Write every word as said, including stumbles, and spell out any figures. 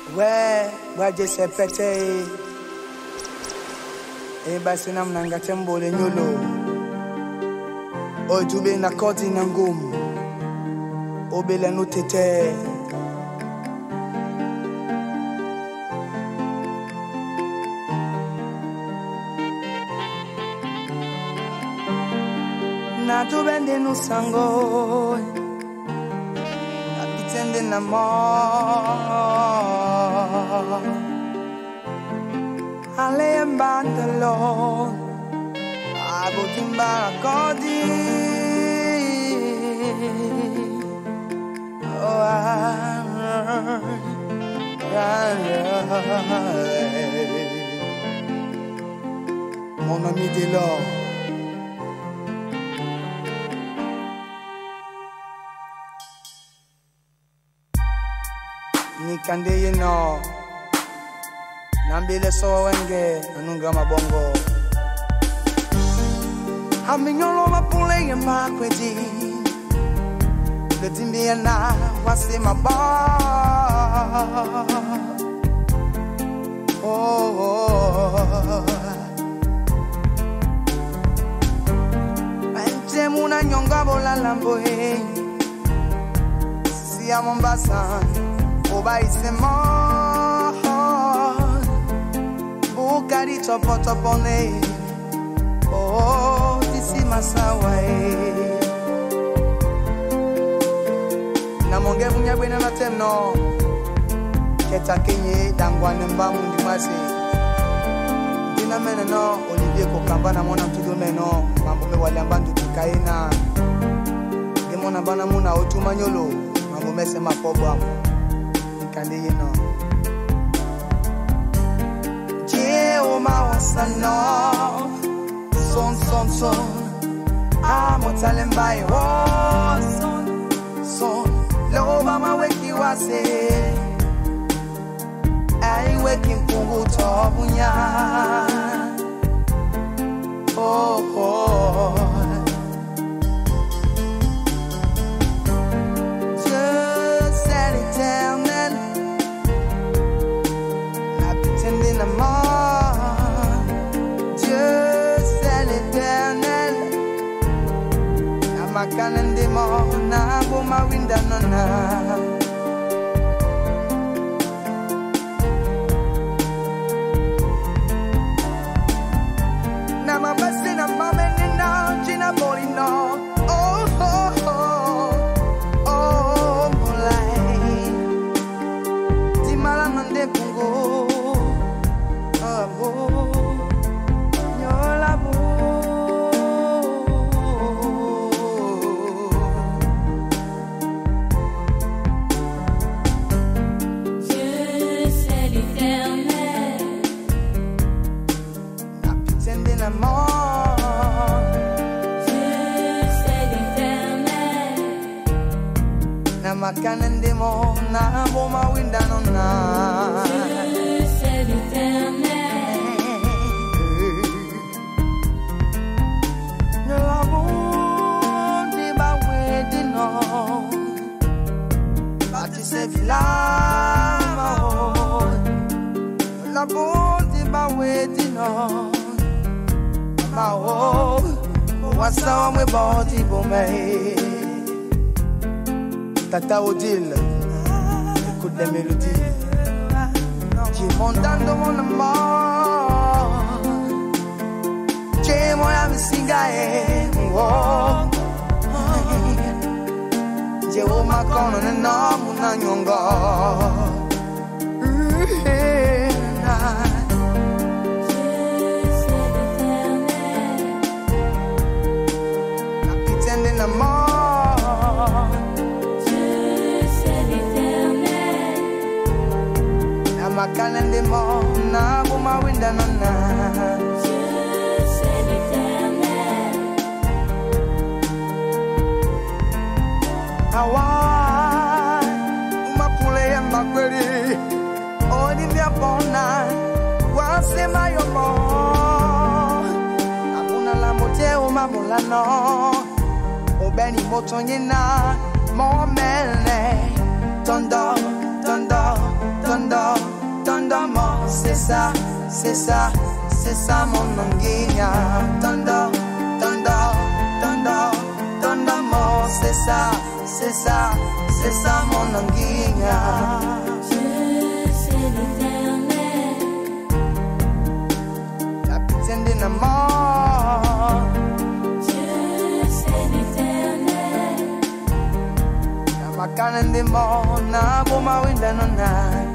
Where, where just a pete. E basinam nanga tembo le nyolo. O jube na koti na ngumu. Obele no tete. Na tu bende no sango. Abitende na mo. Ale mbandelo. Abotimba kodi. Oh, mon ami Delors. Nikande yeno Nambile so wenge Nunga mabongo Haminyolo mapule yema kwedi Le timbiana wasi maba Oh, oh. Ente muna nyonga bola lamboe Si a Mombasa Oba isemo Bukari topo topone Oh, disi masawa Na monge vunya bwena na temno Keta kenye dangwane mba mundi masi Dina mene no Olivier kokamba na mona mtudo meno Mambume wale ambandu tukaina Gemona bana muna otu manyolo Mambume sema pobo amu Nikande yeno Je oma wasano Son son son Amo talembai Oh son son Loba ma weki wase Ai weki mpungu tobunya Oh oh Just set it down and Not pretending I'm on Just set it down and I'm a cannon demon Na buma winda nona Na basi na mame na Gina Bolino Oh oh oh Oh mulai Di malamande pungo Oh oh Nyola bo Je sais l'éternel Na pretending I'm on Je sais l'éternel Na makanende mo Na boma winda nona Je sais l'éternel La bonde ba wedi no Bati se vilama La bonde ba wedi no Ma o Wasa wa mwe body bome Tata Odile Écoute les mélodies J'ai montando mon amour J'ai mon ami singae Oh J'ai au macono ne no muna nyongo Pretending I'm on Je sais l'éternel I'm a calendar mo Na buma winda nona Je sais l'éternel Hawa Umapule ya makweli Oni mia bona Wase mayomo Abuna la mote umamulano Obeni moto nyina Momene Tondo, tondo, tondo ça, c'est ça, c'est ça mon anguilla. Tondo, tondo, tondo, tondo mo, c'est ça, c'est ça, c'est ça mon anguilla. Dieu c'est l'Éternel. Capitaine de l'amour. Dieu c'est l'Éternel. Makanan de mo na bumawin na